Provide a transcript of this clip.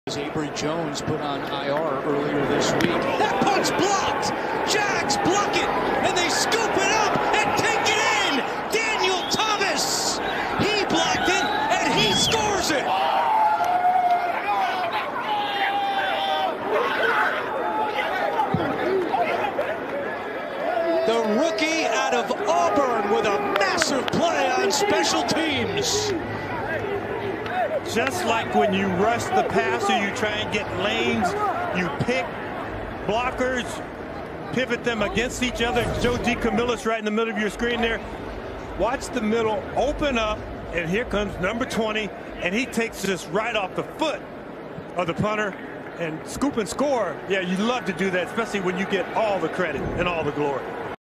Avery Jones put on IR earlier this week. That punt's blocked. Jags block it, and they scoop it up and take it in. Daniel Thomas, he blocked it, and he scores it. The rookie out of Auburn with a massive play on special teams. Just like when you rush the passer, you try and get lanes, you pick blockers, pivot them against each other. Joe DeCamillis right in the middle of your screen there. Watch the middle open up, and here comes number 20, and he takes this right off the foot of the punter and scoop and score. Yeah, you love to do that, especially when you get all the credit and all the glory.